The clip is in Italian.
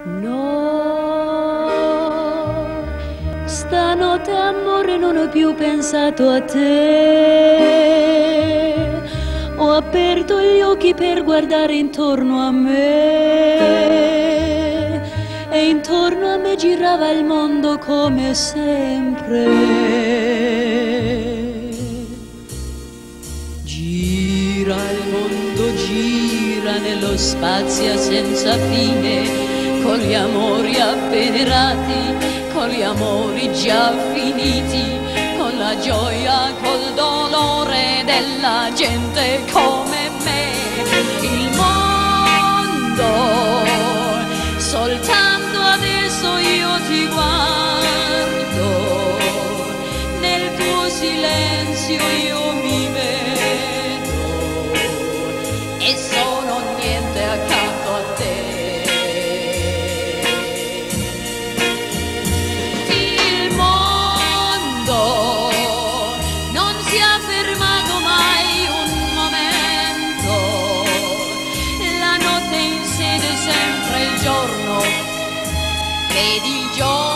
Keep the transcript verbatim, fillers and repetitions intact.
No, stanotte amore non ho più pensato a te. Ho aperto gli occhi per guardare intorno a me e intorno a me girava il mondo come sempre. Gira il mondo, gira nello spazio senza fine, con gli amori avvenerati, con gli amori già finiti, con la gioia, col dolore della gente come me. Il mondo, soltanto adesso io ti guardo, nel tuo silenzio io mi vedo e sono niente accanto a te. Vedi il giorno